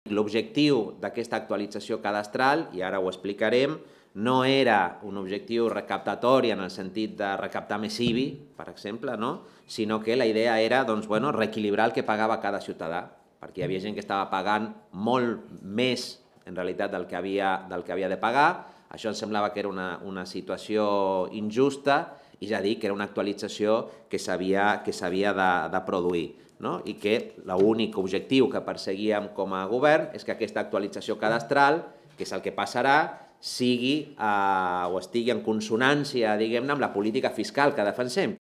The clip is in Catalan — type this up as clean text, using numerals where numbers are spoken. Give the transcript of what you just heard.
L'objectiu d'aquesta actualització cadastral, i ara ho explicarem, no era un objectiu recaptatori en el sentit de recaptar més IBI, per exemple, sinó que la idea era reequilibrar el que pagava cada ciutadà, perquè hi havia gent que estava pagant molt més en realitat del que havia de pagar. Això ens semblava que era una situació injusta i ja dic que era una actualització que s'havia de produir, i que l'únic objectiu que perseguíem com a govern és que aquesta actualització cadastral, que és el que passarà, sigui o estigui en consonància, diguem-ne, amb la política fiscal que defensem,